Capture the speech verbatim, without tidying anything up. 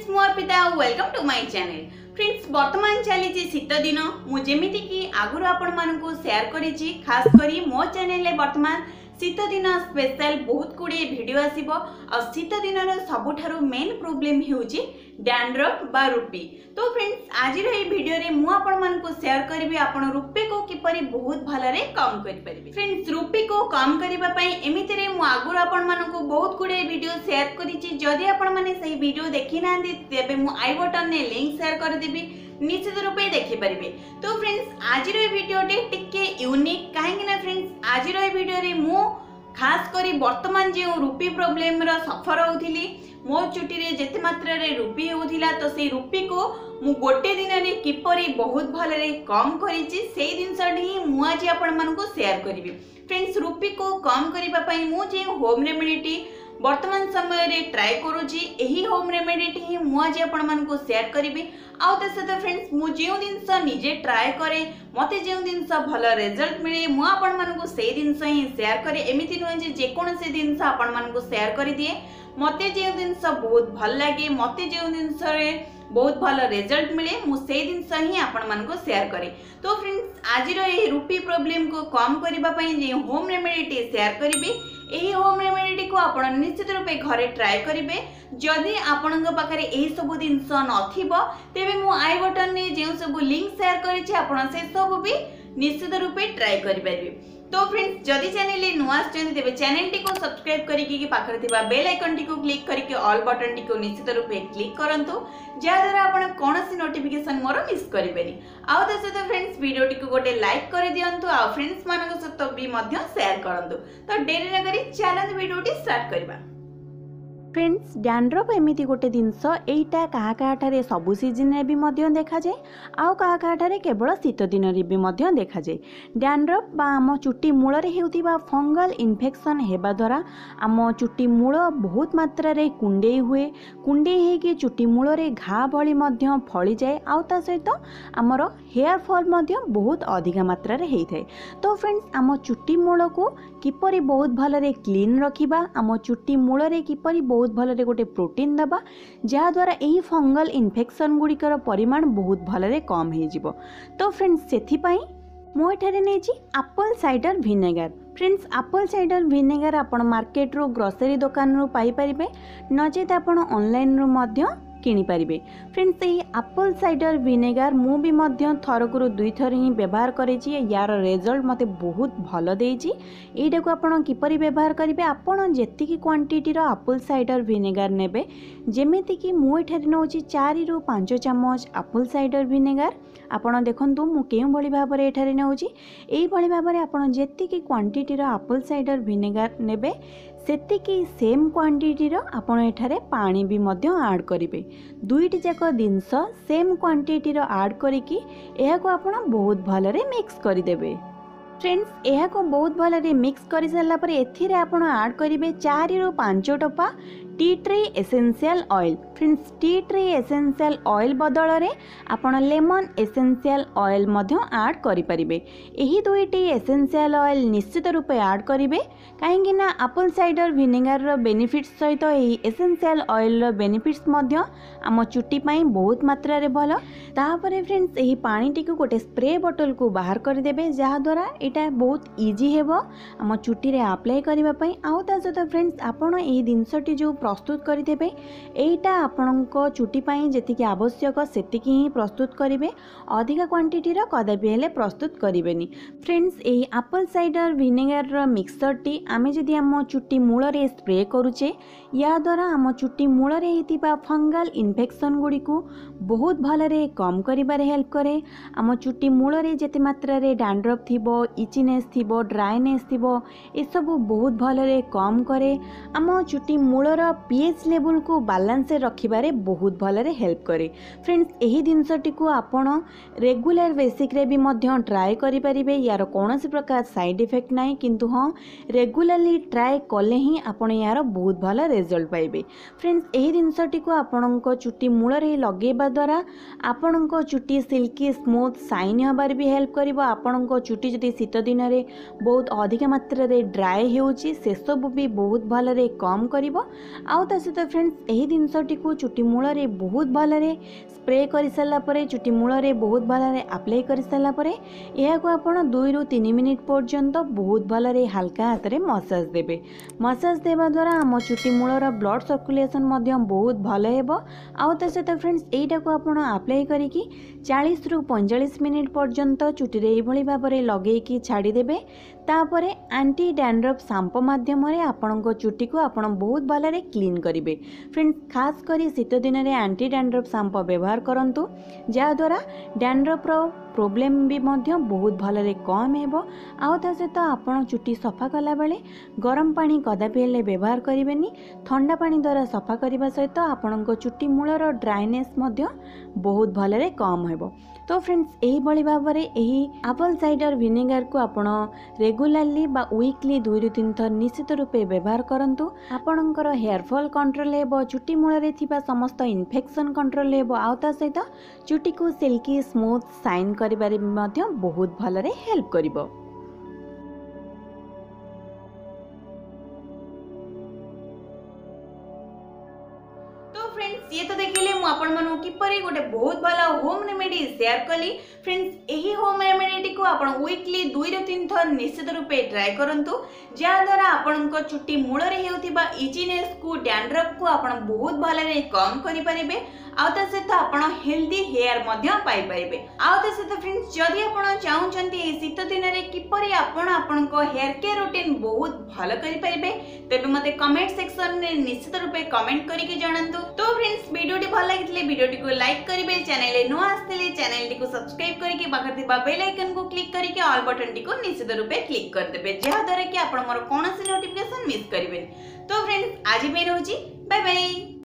Friends मु Arpita welcome to my channel. Friends वर्तमान चली शीत दिन मुझेमी कि आगुरी आपण मानकु शेयर करिछि खास करी मो चैनल ले वर्तमान शीत दिन स्पेशल बहुत गुड़े वीडियो आसीबो। आ शीत दिन सबुठारु मेन प्रॉब्लम हेउछि डैंड्रफ बा रूपी। तो फ्रेंड्स आज रे वीडियो रे मु आपण मानकु शेयर करबी आपण रूपी को किपरि बहुत भलरे कम करि परिबे। फ्रेंड्स रूपी को कम करिबा पई एमिति रे मु आगुर आपण मानकु बहुत गुड़े वीडियो शेयर करिछि। जदि आपण माने सही वीडियो देखि नांदी तेबे मु आई बटन ने लिंक शेयर कर देबी, निश्चित रूपे देखि परिबे। तो फ्रेंड्स आज रे वीडियो टे टिके यूनिक काहेकि ना फ्रेंड्स आज रे वीडियो रे मु खास करी वर्तमान जो रूपी प्रॉब्लम रो सफर होउथिली, मो चुटी रे जेते मात्रा रे रूपी होउथिला तो सेही रूपी को मु गोटे दिन रे किपरि बहुत भलरे कम करिछि सेही जिंसटी ही मु आज आपण मानकु शेयर करबी। फ्रेंड्स रूपी को कम करिबा पई मु जे होम रेमेडी वर्तमान समय रे ट्राई करूची, एही होम रेमेडी ही मु आज आपण मानकु शेयर करबी। आउ त सहित फ्रेंड्स मु जे जिनस निजे ट्राई करे मते जे जिनस भल रिजल्ट मिले मु आपण मानकु सेही जिनस ही शेयर करे। एमिति न जे जे कोनसे जिनस आपण मानकु शेयर करि दिए, मते जे जिनस बहुत भल लागे, मते जे जिनस रे बहुत भल रिजल्ट मिले मु सेही जिनस ही आपण मानकु शेयर करे। तो फ्रेंड्स आज रो ए रूपी प्रॉब्लम को कम करिबा पई जे होम रेमेडी शेयर करिबे, एही होम रेमेडी को आपण निश्चित रूपे घरे ट्राई करिवे। जदि आपणक पाखरे एही सब जिनस नथिबो तेबे मु आई बटन ने जे सब लिंक शेयर करिछि आपण से सब भी निश्चित रूपे ट्राई करि परिबे। तो फ्रेंड्स जदि चैनल ले नुआ आछन तेबे चैनल टी को सब्सक्राइब करिकि कि पाखरे थिबा बेल आइकन टी को क्लिक करिकि ऑल बटन टी को निश्चित रूपे क्लिक करंतु, जा द्वारा आपण कोनोसी नोटिफिकेशन मोर मिस करिबेनी। आउ त सहित फ्रेंड्स वीडियो टी को गोटे लाइक कर दियंतु, आ फ्रेंड्स मानक सहित भी मध्य शेयर करंतु। तो देरी न करी चैनल वीडियो टी स्टार्ट करबा। फ्रेंड्स डैंड्रफ एमिति गोटे जिनस एटा कहा कहाठारे सबु सीजन रे भी मध्य देखा जाए, आउ कहा कहाठारे केवल शीत दिन रे भी मध्य देखा जाए। डैंड्रफ बा आम चुट्टी मूल रे हेउथिबा फंगल इन्फेक्शन हेबा द्वारा आम चुट्टी मूल बहुत मात्रा रे कुंडे हुए, कुंडे हे कि चुट्टी मूल रे घा भली मध्य फली जाए, आउ ता सहित आमर हेयर फॉल मध्य बहुत अधिका मात्रा रे हेइ थाए। तो फ्रेंड्स आम चुट्टी मूल को किपरि बहुत भलरे क्लीन रखिबा, आम चुट्टी मूल रे किपरि बहुत भलरे गोटे प्रोटीन दबा जहा द्वारा एही फंगल इन्फेक्शन गुड़िकर परिमाण बहुत भलरे कम हो जिवो। तो फ्रेंड्स सेथि पई मो एठारे नेछि apple cider vinegar. Friends apple cider vinegar आपण मार्केट रो ग्रोसरी दुकान रो पाई परिबे, नचेत आपण ऑनलाइन रो मध्य किनी पारिबे। फ्रेंड्स यही एप्पल साइडर विनेगर मु भी मध्य थरकु दुई थर ही व्यवहार करेछि, यार रिजल्ट मते बहुत भल देछि। एटा को आपण किपरि व्यवहार करिवे, आपण जेतिकी क्वांटिटी रो एप्पल साइडर विनेगर नेबे, जेमिति कि मु एठारे नउछि चार रु पाँच चम्मच एप्पल साइडर विनेगर। आपण देखंतु मु केउ भली भाबरे एठारे नउछि, एई भली भाबरे आपण जेतिकी क्वांटिटी रो एप्पल साइडर विनेगर नेबे सेतिकी सेम क्वांटिटी रो आपण एठारे पानी भी मध्य ऐड करिवे। दुईटी जाक जिनस सेम क्वांटिटी रो ऐड करिकि एहा को आपण बहुत भलरे मिक्स करि देबे। फ्रेंड्स एहा को बहुत भलरे मिक्स करि सारला परे एथिरे आपण ऐड करिवे चार रु पाँच टोपा tea tree essential oil. Friends tea tree essential oil बदल रे आपण लेमन एसेंशियल ऑयल मध्य ऐड करि परिबे। एही दुईटी एसेंशियल ऑयल निश्चित रूपे ऐड करिवे, काहेकि ना एप्पल साइडर विनेगर रो बेनिफिट्स सहित एही एसेंशियल ऑयल रो बेनिफिट्स मध्य आम चुट्टी पई बहुत मात्रा रे भलो। तापरे फ्रेंड्स एही पानी टी को गोटे स्प्रे बोतल को बाहर कर देबे, जहा द्वारा एटा बहुत इजी हेबो आम चुट्टी रे अप्लाई करिबा पई। आउ ता सहित फ्रेंड्स आपण एही जिंसटी जो प्रस्तुत करिदेबे एटा आपणको चुट्टी पई जेतिकी आवश्यक सेतिकी ही प्रस्तुत करिवे, अधिका क्वांटिटी रो कदापि हेले प्रस्तुत करिवेनी। फ्रेंड्स एही एप्पल साइडर विनेगर रो मिक्सचर टी आमे जदि आम चुट्टी मूल रे स्प्रे करूचे, या द्वारा आम चुट्टी मूल रे हेतिबा फंगल इन्फेक्शन गुडी को बहुत भलरे कम करिबारे हेल्प करे। आम चुट्टी मूल रे जेते मात्रा रे डैंड्रफ थिबो, इचिनेस थिबो, ड्राइनेस थिबो, ए सब बहुत भलरे कम करे। आम चुट्टी मूल रो पीएच लेवल को बैलेंस रखिबारे बहुत भलरे हेल्प करे। फ्रेंड्स एही जिनसटी को आपण रेगुलर बेसिक रे भी मध्य ट्राई करि परिबे, यार कोनोसी प्रकार साइड इफेक्ट नाही, किंतु हां रेगुलरली ट्राई कले ही आपण यार बहुत भल रिजल्ट पाइबे। फ्रेंड्स एही जिनसटी को आपणको चुट्टी मूल रे लगेबा द्वारा आपणको चुट्टी सिल्की स्मूथ शाइनी हबार भी हेल्प करिवो। आपणको चुट्टी जदि शीत दिन रे बहुत अधिक मात्रा रे ड्राई हेउची से सब भी बहुत भलरे कम करिवो। आउ ता सहित फ्रेंड्स यही जिनसटी को चुटी मूल में बहुत भल स्प्रे कर सारापर चुटी मूल में बहुत भल अप्लाई कर सारापर यह आप दुई रु तीन मिनिट पर्यंत बहुत भल हल्का हाथ में मसाज देवे। मसाज देवा द्वारा आम चुटी मूलर ब्लड सर्कुलेशन बहुत भल हेबो। आउ ता सहित फ्रेंड्स यहीटा को आप अप्लाई करिकी चालीस रु पैंतालीस मिनिट पर्यंत चुटी रे एभली भाव में लगेकी छाड़ीदेवे। तापर एंटी डैंड्रफ शैम्पू माध्यम आपण चुटी को आप बहुत भल क्लीन करेंगे। फ्रेंड्स खास करी शीत दिन में एंटी डैंड्रफ शैम्पू व्यवहार करंतु जहाद्वारा डैंड्रफ्र प्रोब्लेम भी मध्य बहुत भल कम हेबो। आउ ता सहित आपण चुटी सफा कला बेले गरम पानी कदापि हेले व्यवहार करेंगे। ठंडा पानी द्वारा सफा करने सहित आपण चुटी मूलर ड्राइनेस मध्य बहुत भल कम हेबो। तो फ्रेंड्स यही भली भाव में यही एप्पल साइडर विनेगार को आपण रेगुलारली बा वीकली दुई रु तीन थर निश्चित रूपे व्यवहार करंतु। आपणकर हेयर फॉल कंट्रोल हेबो, चुटी मूल में थिबा समस्त इन्फेक्शन कंट्रोल हेबो। आउ ता सहित चुटी को सिल्की स्मूथ शाइन करिबारे मध्य बहुत भलरे हेल्प करिबो। फ्रेंड्स ये तो देखिले मु आपण मानु किपरि गोटे बहुत भला होम रेमेडी शेयर कली। फ्रेंड्स यही होम रेमेडी को आपण वीकली दुई रु तीन थर निश्चित रूपे ट्राई करंतु जहा द्वारा आपण चुट्टी मूल रे हेउथिबा इचीनेस को डैंड्रफ को आपण बहुत भलरे कम करि परिबे। आउ ता सहित आपण हेल्दी हेयर मध्य पाई परिबे। आउ ता सहित फ्रेंड्स जदि आपण चाहुचंती ए शीत दिन रे किपरि आपण आपण को हेयर केयर रूटीन बहुत भलो करि परिबे तेबे मते कमेंट सेक्शन रे निश्चित रूपे कमेंट करिके जणांतु। तो फ्रेंड्स वीडियोटी भल लागितले वीडियोटी को लाइक करिवे, चैनल रे नुआ आस्थिले चैनल टी को सब्सक्राइब करके बाखर थिबा बेल आइकन को क्लिक करके ऑल बटन टी को निश्चित रूपे क्लिक कर देबे जहा द्वारा कि आपण मोर कोनोसी नोटिफिकेशन मिस करिवेनी। तो फ्रेंड्स आज पे रहूची, बाय बाय।